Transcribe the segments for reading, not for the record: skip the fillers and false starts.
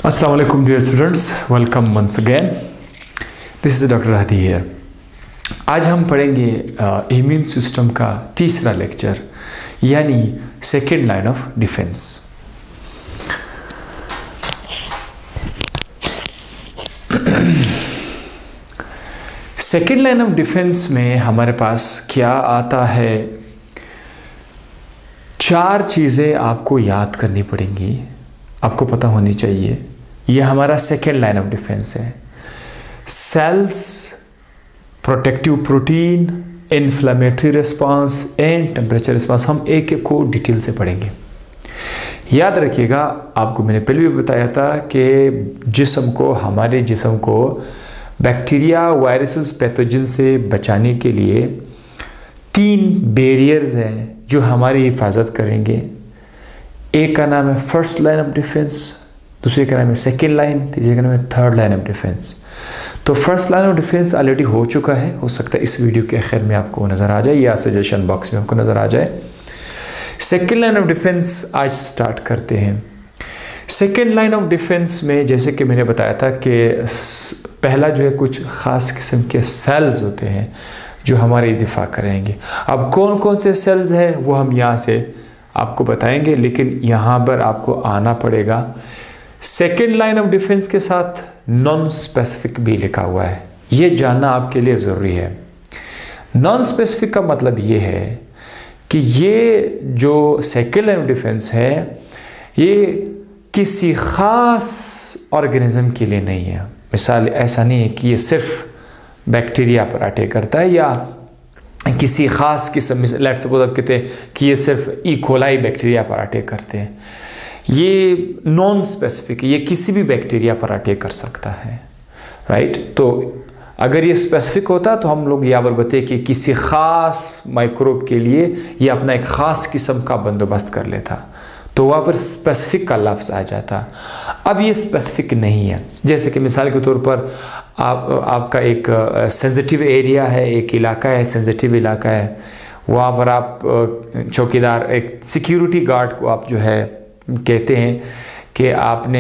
Assalamu alaikum dear students, welcome once again. This is Dr. Hadi here. आज हम पढ़ेंगे immune system का तीसरा लेक्चर यानी second line of defence. Second line of defence में हमारे पास क्या आता है, चार चीज़ें आपको याद करनी पड़ेंगी, आपको पता होनी चाहिए। ये हमारा सेकेंड लाइन ऑफ डिफेंस है। Cells, protective protein, inflammatory response and temperature response. हम एक एक को डिटेल से पढ़ेंगे। याद रखिएगा, आपको मैंने पहले भी बताया था कि हमारे जिस्म को बैक्टीरिया, वायरसेस, पैथोजन से बचाने के लिए तीन बैरियर्स हैं जो हमारी हिफाजत करेंगे। एक का नाम है फर्स्ट लाइन ऑफ डिफेंस, दूसरे का नाम है सेकेंड लाइन, तीसरे का नाम है थर्ड लाइन ऑफ डिफेंस। तो first line of defence already हो चुका है, हो सकता है इस वीडियो के आखिर में आपको नज़र आ जाए या सजेशन बॉक्स में आपको नज़र आ जाए। सेकेंड लाइन ऑफ डिफेंस आज स्टार्ट करते हैं। सेकेंड लाइन ऑफ डिफेंस में जैसे कि मैंने बताया था कि पहला जो है कुछ ख़ास किस्म के सेल्स होते हैं जो हमारी दिफा करेंगे। अब कौन कौन से सेल्स हैं वो हम यहाँ से आपको बताएंगे, लेकिन यहाँ पर आपको आना पड़ेगा। सेकेंड लाइन ऑफ डिफेंस के साथ नॉन स्पेसिफिक भी लिखा हुआ है, ये जानना आपके लिए ज़रूरी है। नॉन स्पेसिफिक का मतलब ये है कि ये जो सेकेंड लाइन ऑफ डिफेंस है ये किसी ख़ास ऑर्गेनिज्म के लिए नहीं है। मिसाल ऐसा नहीं है कि ये सिर्फ बैक्टीरिया पर अटैक करता है या किसी ख़ास किस्म, लेट्स सपोज आप कहते हैं कि ये सिर्फ ई कोलाई बैक्टीरिया पर अटैक करते हैं। ये नॉन स्पेसिफिक है, ये किसी भी बैक्टीरिया पर अटैक कर सकता है, राइट। तो अगर ये स्पेसिफिक होता तो हम लोग यहाँ पर बताए कि किसी ख़ास माइक्रोब के लिए ये अपना एक ख़ास किस्म का बंदोबस्त कर लेता, तो वहाँ पर स्पेसिफिक का लफ्ज़ आ जाता। अब ये स्पेसिफिक नहीं है। जैसे कि मिसाल के तौर पर आपका एक सेंसिटिव एरिया है, एक इलाका है, सेंसिटिव इलाका है, वहाँ पर आप चौकीदार, एक सिक्योरिटी गार्ड को आप जो है कहते हैं कि आपने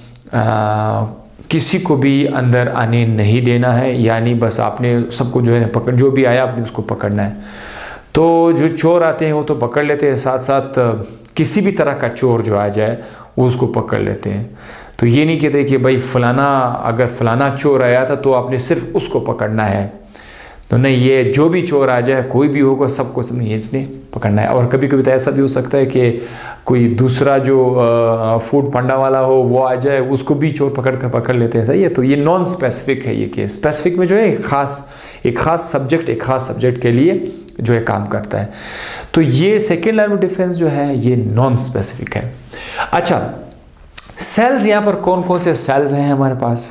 किसी को भी अंदर आने नहीं देना है, यानी बस आपने सबको जो है पकड़, जो भी आया आपने उसको पकड़ना है। तो जो चोर आते हैं वो तो पकड़ लेते हैं, साथ साथ किसी भी तरह का चोर जो आ जाए वो उसको पकड़ लेते हैं। तो ये नहीं कहते कि भाई फलाना, अगर फलाना चोर आया था तो आपने सिर्फ उसको पकड़ना है, तो नहीं, ये जो भी चोर आ जाए, कोई भी होगा, सबको इसने पकड़ना है। और कभी कभी तो ऐसा भी हो सकता है कि कोई दूसरा जो फूड पंडा वाला हो वो आ जाए, उसको भी चोर पकड़ लेते हैं, सही है। तो ये नॉन स्पेसिफिक है ये केस। स्पेसिफिक में जो है एक ख़ास सब्जेक्ट के लिए जो है काम करता है। तो ये सेकेंड लाइन ऑफ डिफेंस जो है ये नॉन स्पेसिफिक है। अच्छा, सेल्स यहाँ पर कौन कौन से सेल्स हैं हमारे पास?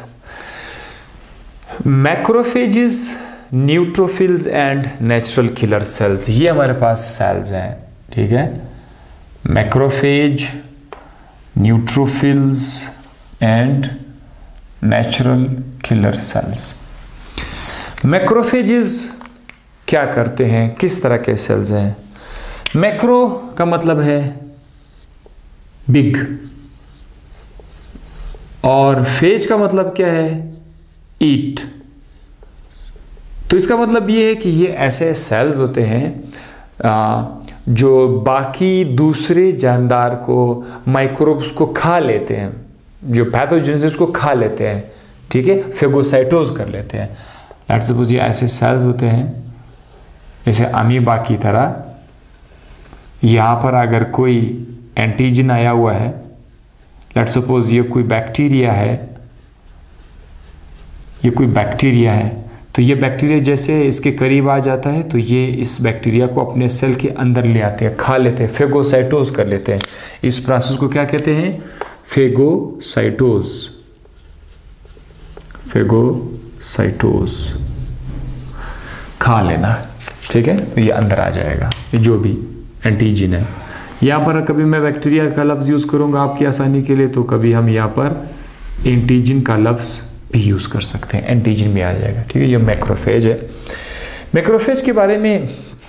Macrophages, neutrophils and natural killer cells, ये हमारे पास सेल्स हैं, ठीक है। Macrophage, neutrophils and natural killer cells. Macrophages क्या करते हैं, किस तरह के सेल्स हैं? मैक्रो का मतलब है बिग और फेज का मतलब क्या है? ईट। तो इसका मतलब ये है कि ये ऐसे सेल्स होते हैं जो बाकी दूसरे जानदार को, माइक्रोब्स को खा लेते हैं, जो पैथोजेंस उसको खा लेते हैं, ठीक है, फेगोसाइटोज कर लेते हैं। लेट्स सपोज ये ऐसे सेल्स होते हैं जैसे अमीबा की तरह। यहाँ पर अगर कोई एंटीजन आया हुआ है, लेट्स सपोज ये कोई बैक्टीरिया है, तो ये बैक्टीरिया जैसे इसके करीब आ जाता है तो ये इस बैक्टीरिया को अपने सेल के अंदर ले आते हैं, खा लेते हैं, फेगोसाइटोज कर लेते हैं। इस प्रोसेस को क्या कहते हैं? फेगोसाइटोज, खा लेना, ठीक है। तो ये अंदर आ जाएगा, ये जो भी एंटीजन है। यहाँ पर कभी मैं बैक्टीरिया का लफ्ज़ यूज़ करूँगा आपकी आसानी के लिए, तो कभी हम यहाँ पर एंटीजन का लफ्ज़ भी यूज़ कर सकते हैं, एंटीजन भी आ जाएगा, ठीक है। ये मैक्रोफेज है। मैक्रोफेज के बारे में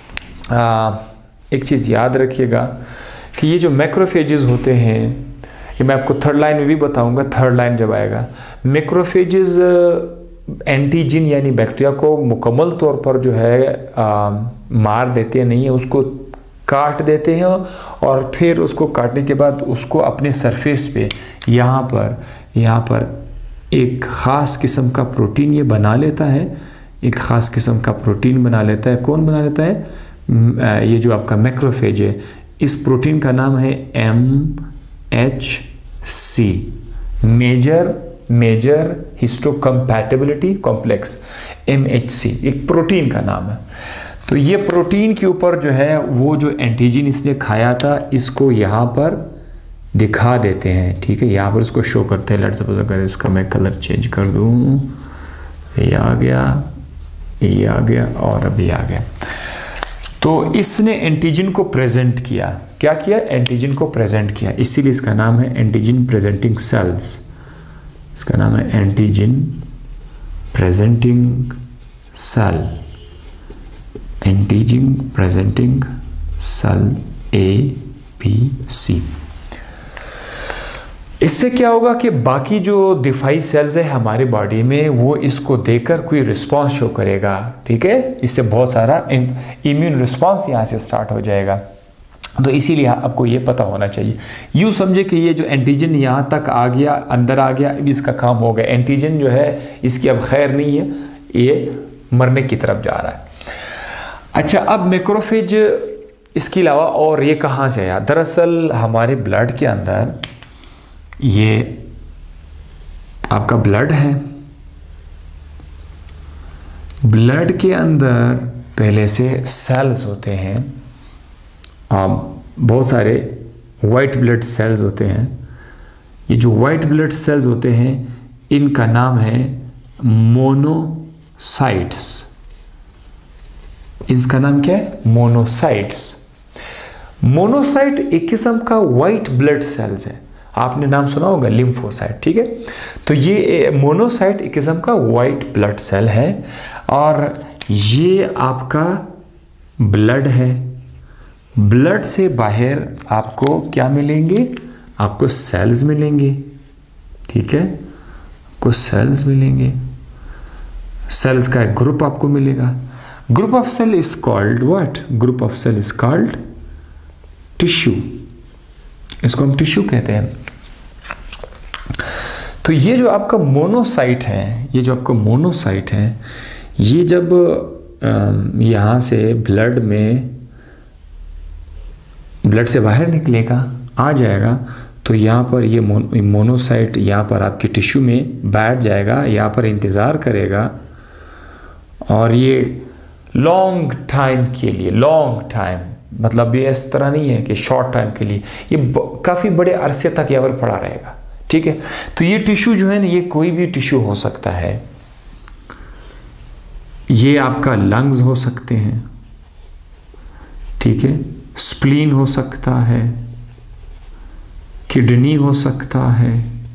एक चीज़ याद रखिएगा कि ये जो मैक्रोफेजेस होते हैं ये मैं आपको थर्ड लाइन में भी बताऊंगा, थर्ड लाइन जब आएगा। मैक्रोफेजेस एंटीजन यानी बैक्टीरिया को मुकम्मल तौर पर जो है मार देते नहीं है, उसको काट देते हैं और फिर उसको काटने के बाद उसको अपने सरफेस पे यहाँ पर एक ख़ास किस्म का प्रोटीन ये बना लेता है, एक ख़ास किस्म का प्रोटीन बना लेता है। कौन बना लेता है? ये जो आपका मैक्रोफेज है, इस प्रोटीन का नाम है MHC, major histocompatibility complex, MHC एक प्रोटीन का नाम है। तो ये प्रोटीन के ऊपर जो है वो जो एंटीजन इसने खाया था इसको यहाँ पर दिखा देते हैं, ठीक है, यहाँ पर इसको शो करते हैं। लेट्स सपोज अगर इसका मैं कलर चेंज कर दूँ, ये आ गया और अभी आ गया। तो इसने एंटीजन को प्रेजेंट किया, क्या किया? एंटीजन को प्रेजेंट किया, इसीलिए इसका नाम है एंटीजन प्रेजेंटिंग सेल्स। इसका नाम है antigen presenting cell, antigen presenting cell ABC। इससे क्या होगा कि बाकी जो दिफाई सेल्स है हमारे बॉडी में वो इसको देखकर कोई रिस्पांस शो करेगा, ठीक है। इससे बहुत सारा इम्यून रिस्पांस यहाँ से स्टार्ट हो जाएगा। तो इसीलिए आपको ये पता होना चाहिए। यूँ समझे कि ये जो एंटीजन यहाँ तक आ गया, अंदर आ गया, अब इसका काम हो गया। एंटीजन जो है इसकी अब खैर नहीं है, ये मरने की तरफ जा रहा है। अच्छा, अब मैक्रोफेज इसके अलावा और ये कहाँ से आया? दरअसल हमारे ब्लड के अंदर ये आपका ब्लड है, ब्लड के अंदर पहले से सेल्स होते हैं, बहुत सारे वाइट ब्लड सेल्स होते हैं। ये जो वाइट ब्लड सेल्स होते हैं इनका नाम है मोनोसाइट्स। इसका नाम क्या है? मोनोसाइट्स। मोनोसाइट एक किस्म का वाइट ब्लड सेल्स है, आपने नाम सुना होगा लिम्फोसाइट, ठीक है। तो ये मोनोसाइट एक किस्म का वाइट ब्लड सेल है और ये आपका ब्लड है। ब्लड से बाहर आपको क्या मिलेंगे? आपको सेल्स मिलेंगे, ठीक है, आपको सेल्स मिलेंगे। सेल्स का एक ग्रुप आपको मिलेगा। Group of cell is called what? Group of cell is called tissue. इसको हम टिश्यू कहते हैं। तो ये जो आपका मोनोसाइट है, ये जो आपका मोनोसाइट है, ये जब यहाँ से ब्लड से बाहर निकलेगा, आ जाएगा, तो यहाँ पर ये मोनोसाइट यहाँ पर आपकी टिश्यू में बैठ जाएगा, यहाँ पर इंतज़ार करेगा और ये लॉन्ग टाइम के लिए, लॉन्ग टाइम मतलब ये इस तरह नहीं है कि शॉर्ट टाइम के लिए, ये काफ़ी बड़े अरसे तक यहाँ पर पड़ा रहेगा, ठीक है। तो ये टिश्यू जो है ना, ये कोई भी टिश्यू हो सकता है। ये आपका लंग्स हो सकते हैं, ठीक है, स्प्लीन हो सकता है, किडनी हो सकता है।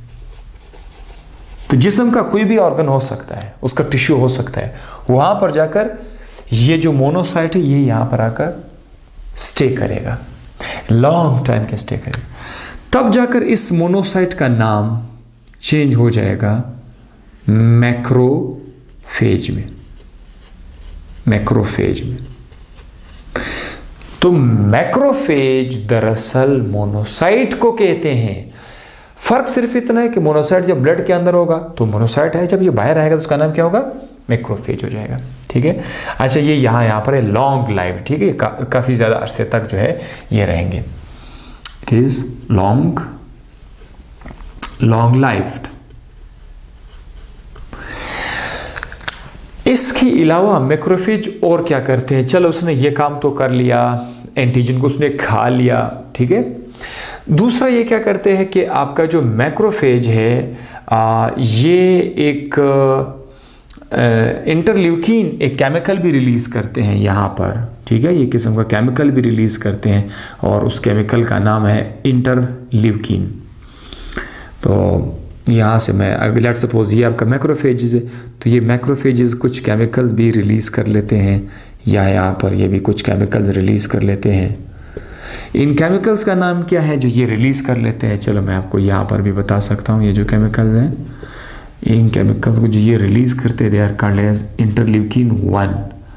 तो जिस्म का कोई भी ऑर्गन हो सकता है, उसका टिश्यू हो सकता है। वहां पर जाकर ये जो मोनोसाइट है ये यहां पर आकर स्टे करेगा, लॉन्ग टाइम के स्टे करेगा। तब जाकर इस मोनोसाइट का नाम चेंज हो जाएगा मैक्रोफेज में, मैक्रोफेज में। तो मैक्रोफेज दरअसल मोनोसाइट को कहते हैं। फर्क सिर्फ इतना है कि मोनोसाइट जब ब्लड के अंदर होगा तो मोनोसाइट है, जब ये बाहर आएगा तो उसका नाम क्या होगा? मैक्रोफेज हो जाएगा, ठीक है। अच्छा, ये यहाँ पर है लॉन्ग लाइफ, ठीक है, काफ़ी ज़्यादा अरसे तक जो है ये रहेंगे। It is long lived. इसके अलावा मैक्रोफेज और क्या करते हैं? चलो, उसने ये काम तो कर लिया, एंटीजन को उसने खा लिया, ठीक है। दूसरा ये क्या करते हैं कि आपका जो मैक्रोफेज है ये एक इंटरल्यूकिन, एक केमिकल भी रिलीज़ करते हैं यहाँ पर, ठीक है। ये किस्म का केमिकल भी रिलीज़ करते हैं और उस केमिकल का नाम है इंटरल्यूकिन। तो यहाँ से मैं अगर लेट सपोज ये आपका मैक्रोफेजेस है, तो ये मैक्रोफेजेस कुछ केमिकल भी रिलीज़ कर लेते हैं, या यहाँ पर ये भी कुछ केमिकल्स रिलीज़ कर लेते हैं। इन केमिकल्स का नाम क्या है जो ये रिलीज कर लेते हैं? चलो मैं आपको यहाँ पर भी बता सकता हूँ। ये जो केमिकल्स हैं, इन केमिकल्स को जो ये रिलीज करते हैं, they are called as interleukin 1।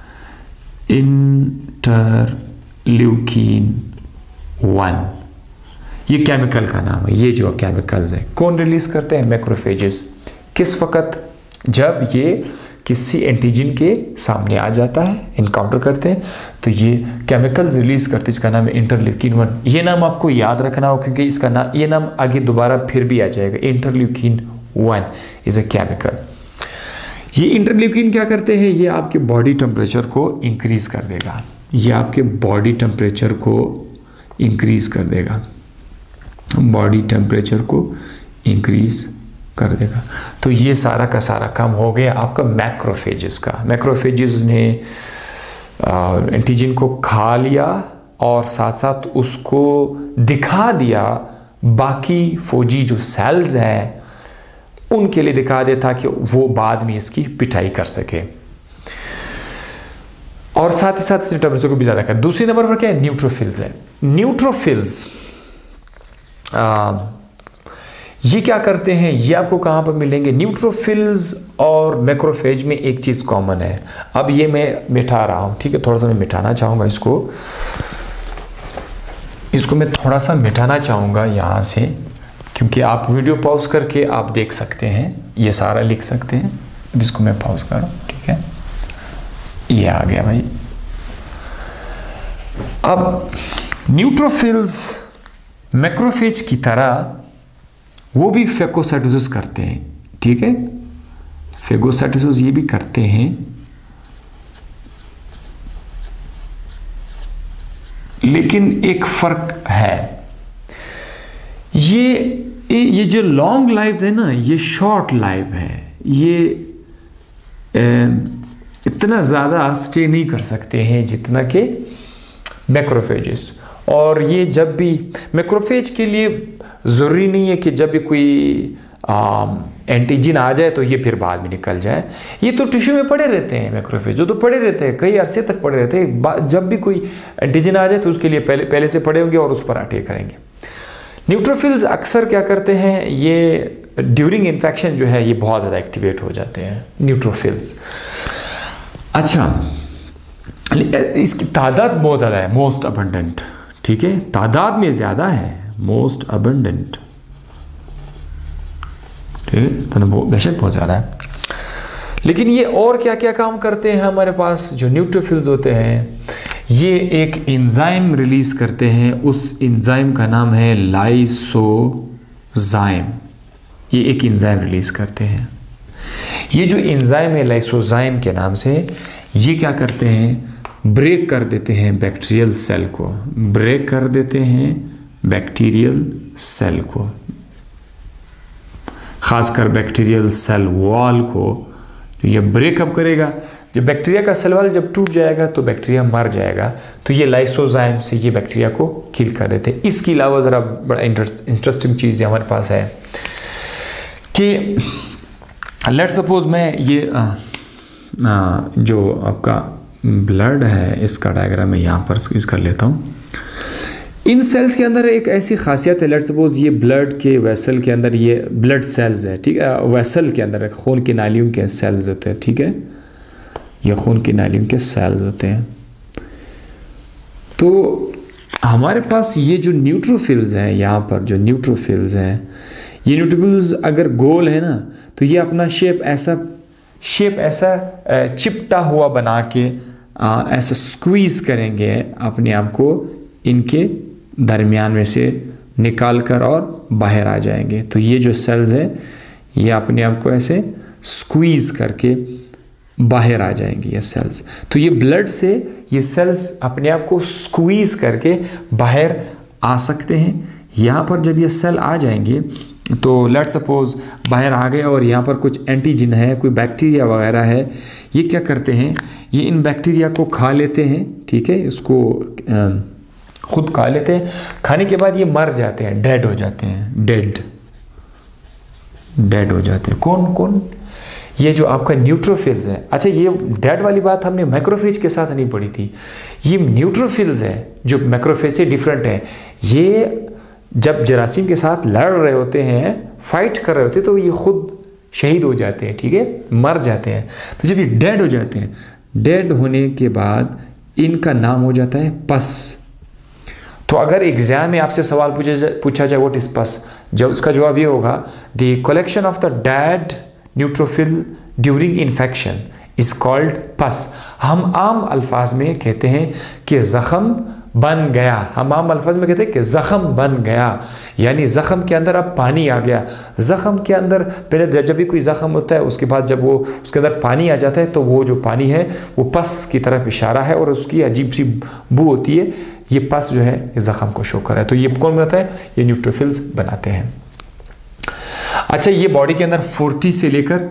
Interleukin 1 ये केमिकल का नाम है। ये जो केमिकल्स है कौन रिलीज करते हैं? मैक्रोफेजेस। किस वक्त? जब ये किसी एंटीजन के सामने आ जाता है, इनकाउंटर करते हैं, तो ये केमिकल रिलीज करते हैं। इसका नाम है इंटरल्यूकिन 1। ये नाम आपको याद रखना हो क्योंकि इसका नाम, ये नाम आगे दोबारा फिर भी आ जाएगा। Interleukin 1 is a chemical. ये इंटरल्यूकिन क्या करते हैं? ये आपके बॉडी टेम्परेचर को इंक्रीज कर देगा। ये आपके बॉडी टेम्परेचर को इंक्रीज कर देगा, बॉडी टेम्परेचर को इंक्रीज कर देगा। तो ये सारा का सारा काम हो गया आपका मैक्रोफेजेस का। मैक्रोफेजेस ने एंटीजन को खा लिया और साथ साथ उसको दिखा दिया बाकी फौजी जो सेल्स हैं उनके लिए, दिखा दिया था कि वो बाद में इसकी पिटाई कर सके, और साथ ही साथ इसने टेम्परेचर को भी ज़्यादा कर। दूसरी नंबर पर क्या है? न्यूट्रोफिल्स है। न्यूट्रोफिल्स ये क्या करते हैं? ये आपको कहाँ पर मिलेंगे? न्यूट्रोफिल्स और मैक्रोफेज में एक चीज़ कॉमन है। अब ये मैं मिटा रहा हूँ, ठीक है, थोड़ा सा मैं मिटाना चाहूँगा इसको मैं थोड़ा सा मिटाना चाहूँगा यहाँ से, क्योंकि आप वीडियो पॉज करके आप देख सकते हैं, ये सारा लिख सकते हैं। अब इसको मैं पॉज करूँ, ठीक है, ये आ गया भाई। अब न्यूट्रोफिल्स मैक्रोफेज की तरह वो भी फेगोसाइटोसिस करते हैं, ठीक है, फेगोसाइटोसिस ये भी करते हैं, लेकिन एक फर्क है। ये जो लॉन्ग लाइफ है ना, ये शॉर्ट लाइफ है। ये इतना ज़्यादा स्टे नहीं कर सकते हैं जितना कि मैक्रोफेजेस। और ये जब भी मैक्रोफेज के लिए ज़रूरी नहीं है कि जब भी कोई एंटीजन आ जाए तो ये फिर बाद में निकल जाए। ये तो टिश्यू में पड़े रहते हैं। मैक्रोफेज जो तो पड़े रहते हैं, कई अरसे तक पड़े रहते हैं। जब भी कोई एंटीजन आ जाए तो उसके लिए पहले से पड़े होंगे और उस पर अटैक करेंगे। न्यूट्रोफिल्स अक्सर क्या करते हैं, ये ड्यूरिंग इन्फेक्शन जो है ये बहुत ज़्यादा एक्टिवेट हो जाते हैं न्यूट्रोफिल्स। अच्छा, इसकी तादाद बहुत ज़्यादा है, मोस्ट अबंडेंट, ठीक है, तादाद में ज़्यादा है, मोस्ट अबंडेंट, ठीक है, तो बेशक बहुत ज़्यादा है। लेकिन ये और क्या क्या काम करते हैं? हमारे पास जो न्यूट्रोफिल्स होते हैं ये एक एंजाइम रिलीज करते हैं। उस एंजाइम का नाम है लाइसोजाइम। ये एक एंजाइम रिलीज करते हैं। ये जो एंजाइम है लाइसोजाइम के नाम से, ये क्या करते हैं? ब्रेक कर देते हैं बैक्टीरियल सेल को, ब्रेक कर देते हैं बैक्टीरियल सेल को, खासकर बैक्टीरियल सेल वॉल को। तो ये ब्रेकअप करेगा। जब बैक्टीरिया का सेल वॉल जब टूट जाएगा तो बैक्टीरिया मर जाएगा। तो ये लाइसोजाइम से ये बैक्टीरिया को किल कर देते हैं। इसके अलावा ज़रा बड़ा इंटरेस्टिंग चीज़ हमारे पास है कि लेट सपोज मैं ये जो आपका ब्लड है इसका डायग्राम मैं यहाँ पर यूज़ कर लेता हूँ। इन सेल्स के अंदर एक ऐसी खासियत है, लेट सपोज ये ब्लड के वेसल के अंदर ये ब्लड सेल्स है, ठीक है, वेसल के अंदर खून की नालियों के सेल्स होते हैं, ठीक है, ये खून की नालियों के सेल्स होते हैं। तो हमारे पास ये जो न्यूट्रोफिल्स हैं, यहाँ पर जो न्यूट्रोफिल्स हैं, ये न्यूट्रोफिल्स अगर गोल है ना तो ये अपना शेप ऐसा चिपटा हुआ बना के ऐसा स्क्वीज करेंगे अपने आप को, इनके दरमियान में से निकाल कर और बाहर आ जाएंगे। तो ये जो सेल्स है ये अपने आप को ऐसे स्क्वीज करके बाहर आ जाएंगे ये सेल्स। तो ये ब्लड से ये सेल्स अपने आप को स्क्वीज करके बाहर आ सकते हैं। यहाँ पर जब ये सेल आ जाएंगे तो लेट सपोज बाहर आ गए और यहाँ पर कुछ एंटीजन है, कोई बैक्टीरिया वगैरह है, ये क्या करते हैं, ये इन बैक्टीरिया को खा लेते हैं, ठीक है, इसको खुद खा लेते हैं। खाने के बाद ये मर जाते हैं, डेड हो जाते हैं, डेड हो जाते हैं। कौन? ये जो आपका न्यूट्रोफिल्स है, अच्छा ये डेड वाली बात हमने मैक्रोफेज के साथ नहीं पढ़ी थी। ये न्यूट्रोफिल्स है जो मैक्रोफेज से डिफरेंट है। ये जब जरासीम के साथ लड़ रहे होते हैं, फाइट कर रहे होते हैं, तो ये खुद शहीद हो जाते हैं, ठीक है, मर जाते हैं। तो जब ये डेड हो जाते हैं, डेड होने के बाद इनका नाम हो जाता है पस। तो अगर एग्जाम में आपसे सवाल पूछा जाए व्हाट इज पस, जब उसका जवाब ये होगा the collection of the dead neutrophil during infection is called pus. हम आम अल्फाज में कहते हैं कि ज़ख़म बन गया, हम आम अल्फाज में कहते हैं कि ज़ख़म बन गया, यानी ज़ख़म के अंदर अब पानी आ गया। ज़ख़म के अंदर पहले जब भी कोई ज़ख़म होता है उसके बाद जब वो उसके अंदर पानी आ जाता है तो वो जो पानी है वो पस की तरफ इशारा है और उसकी अजीब सी बू होती है। ये पस जो है ये ज़ख़म को शो कर रहा है। तो ये कौन बनाता है? ये न्यूट्रोफिल्स बनाते हैं। अच्छा, ये बॉडी के अंदर 40 से लेकर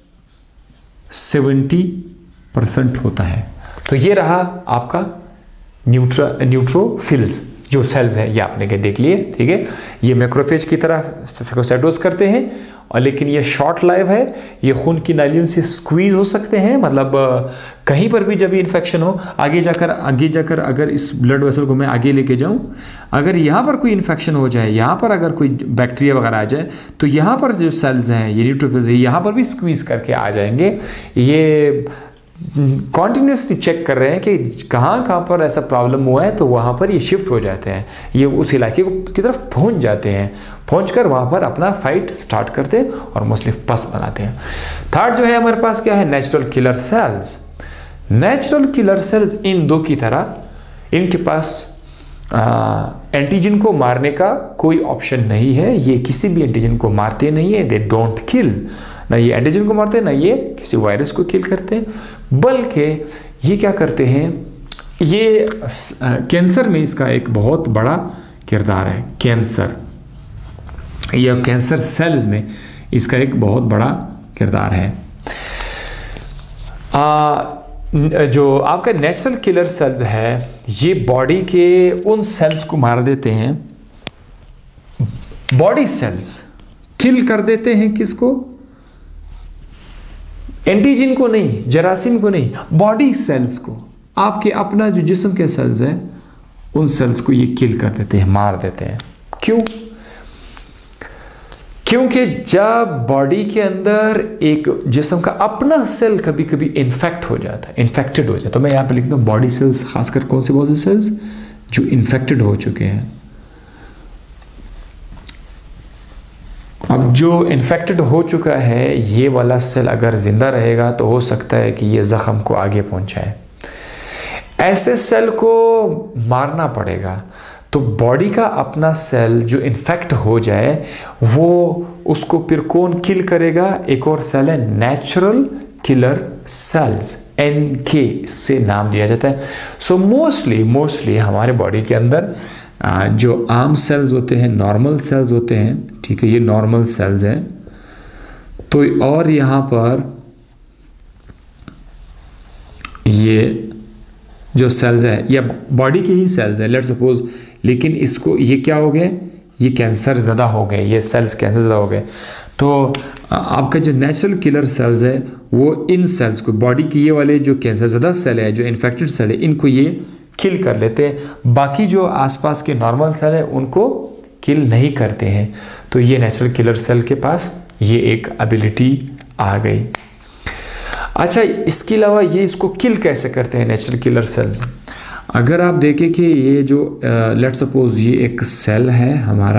70% होता है। तो ये रहा आपका न्यूट्रोफिल्स जो सेल्स हैं, ये आपने के देख लिए, ठीक है। ये मैक्रोफेज की तरह फेगोसाइटोज करते हैं और लेकिन ये शॉर्ट लाइव है, ये खून की नालियों से स्क्वीज हो सकते हैं, मतलब कहीं पर भी जब भी इन्फेक्शन हो, आगे जाकर अगर इस ब्लड वेसल को मैं आगे लेके जाऊं, अगर यहाँ पर कोई इन्फेक्शन हो जाए, यहाँ पर अगर कोई बैक्टीरिया वगैरह आ जाए, तो यहाँ पर जो सेल्स हैं ये न्यूट्रोफिल्स हैं, यहाँ पर भी स्क्वीज करके आ जाएंगे। ये कॉन्टिन्यूसली चेक कर रहे हैं कि कहाँ पर ऐसा प्रॉब्लम हुआ है, तो वहाँ पर ये शिफ्ट हो जाते हैं, ये उस इलाके की तरफ पहुँच जाते हैं, पहुँच कर वहाँ पर अपना फाइट स्टार्ट करते हैं और मोस्टली पस बनाते हैं। थर्ड जो है हमारे पास क्या है? Natural killer cells. Natural killer cells इन दो की तरह, इनके पास एंटीजन को मारने का कोई ऑप्शन नहीं है, ये किसी भी एंटीजन को मारते नहीं है, दे डोंट किल, ना ये एंटीजन को मारते हैं ना ये किसी वायरस को किल करते हैं, बल्कि ये क्या करते हैं, ये कैंसर में इसका एक बहुत बड़ा किरदार है। कैंसर या कैंसर सेल्स में इसका एक बहुत बड़ा किरदार है। जो आपका नेचुरल किलर सेल्स है, ये बॉडी के उन सेल्स को मार देते हैं, बॉडी सेल्स किल कर देते हैं। किसको? एंटीजन को नहीं, जरासीम को नहीं, बॉडी सेल्स को। आपके अपना जो जिस्म के सेल्स हैं उन सेल्स को ये किल कर देते हैं, मार देते हैं। क्यों? क्योंकि जब बॉडी के अंदर एक जिस्म का अपना सेल कभी कभी इन्फेक्ट हो जाता है, इन्फेक्टेड हो जाता है, तो मैं यहाँ पे लिखता हूँ बॉडी सेल्स, खासकर कौन से बॉडी सेल्स जो इन्फेक्टेड हो चुके हैं। अब जो इन्फेक्टेड हो चुका है ये वाला सेल अगर जिंदा रहेगा तो हो सकता है कि ये जख्म को आगे पहुंचाए। ऐसे सेल को मारना पड़ेगा। तो बॉडी का अपना सेल जो इन्फेक्ट हो जाए वो उसको फिर कौन किल करेगा? एक और सेल है नेचुरल किलर सेल्स, NK से नाम दिया जाता है। सो मोस्टली हमारे बॉडी के अंदर जो आम सेल्स होते हैं, नॉर्मल सेल्स होते हैं, ठीक है, ये नॉर्मल सेल्स हैं। तो और यहाँ पर ये जो सेल्स है या बॉडी के ही सेल्स है, लेट सपोज, लेकिन इसको ये क्या हो गए? ये कैंसर ज़्यादा हो गए, ये सेल्स कैंसर ज़्यादा हो गए। तो आपका जो नेचुरल किलर सेल्स है वो इन सेल्स को, बॉडी के ये वाले जो कैंसर ज़्यादा सेल है, जो इन्फेक्टेड सेल है, इनको ये किल कर लेते हैं। बाकी जो आसपास के नॉर्मल सेल है उनको किल नहीं करते हैं। तो ये नेचुरल किलर सेल के पास ये एक एबिलिटी आ गई। अच्छा, इसके अलावा ये इसको किल कैसे करते हैं नेचुरल किलर सेल्स? अगर आप देखें कि ये जो लेट सपोज ये एक सेल है हमारा,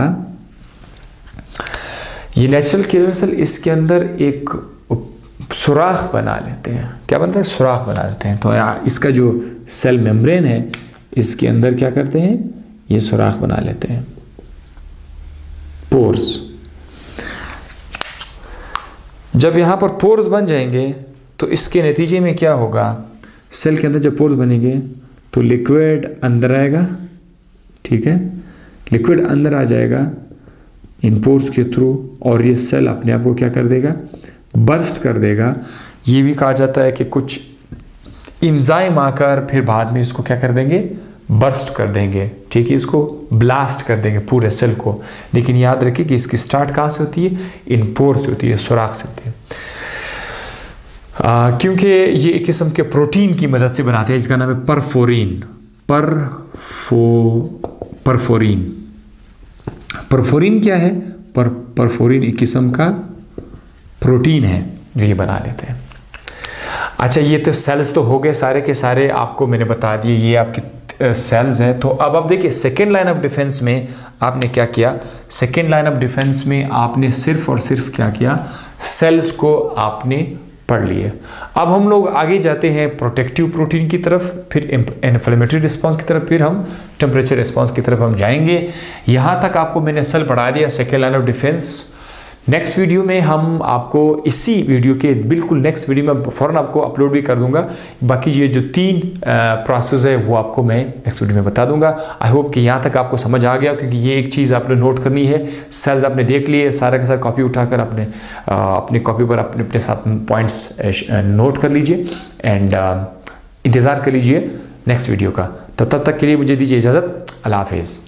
ये नेचुरल किलर सेल, इसके अंदर एक सुराख बना लेते हैं। क्या बनता है? सुराख बना लेते हैं। तो इसका जो सेल मेम्ब्रेन है इसके अंदर क्या करते हैं? ये सुराख बना लेते हैं, पोर्स। जब यहाँ पर पोर्स बन जाएंगे तो इसके नतीजे में क्या होगा? सेल के अंदर जब पोर्स बनेंगे तो लिक्विड अंदर आएगा, ठीक है, लिक्विड अंदर आ जाएगा इन पोर्स के थ्रू, और ये सेल अपने आप को क्या कर देगा? बर्स्ट कर देगा। ये भी कहा जाता है कि कुछ इंजाइम आकर फिर बाद में इसको क्या कर देंगे? बर्स्ट कर देंगे, ठीक है, इसको ब्लास्ट कर देंगे पूरे सेल को। लेकिन याद रखिए कि इसकी स्टार्ट कहाँ से होती है? इन पोर से होती है, सुराख से होती है। क्योंकि ये एक किस्म के प्रोटीन की मदद से बनाते हैं, इसका नाम है परफोरीन। परफोरीन क्या है? परफोरीन एक किस्म का प्रोटीन है जो ये बना लेते हैं। अच्छा, ये तो सेल्स तो हो गए सारे के सारे, आपको मैंने बता दिए ये आपके सेल्स हैं। तो अब आप देखिए सेकेंड लाइन ऑफ डिफेंस में आपने क्या किया? सेकेंड लाइन ऑफ डिफेंस में आपने सिर्फ और सिर्फ क्या किया? सेल्स को आपने पढ़ लिए। अब हम लोग आगे जाते हैं प्रोटेक्टिव प्रोटीन की तरफ, फिर इन्फ्लेमेटरी रिस्पांस की तरफ, फिर हम टेम्परेचर रिस्पांस की तरफ हम जाएंगे। यहाँ तक आपको मैंने सेल पढ़ा दिया, second line of defence. Next video में हम आपको इसी वीडियो के बिल्कुल नेक्स्ट वीडियो में फ़ौरन आपको अपलोड भी कर दूंगा। बाकी ये जो 3 प्रोसेस है वो आपको मैं नेक्स्ट वीडियो में बता दूंगा। आई होप कि यहाँ तक आपको समझ आ गया, क्योंकि ये एक चीज़ आपने नोट करनी है। सेल्स आपने देख लिए, सारा के सारा कॉपी उठाकर अपने कॉपी पर अपने साथ पॉइंट्स नोट कर लीजिए एंड इंतज़ार कर लीजिए नेक्स्ट वीडियो का। तो तब तक के लिए मुझे दीजिए इजाज़त। अल्लाह हाफिज़।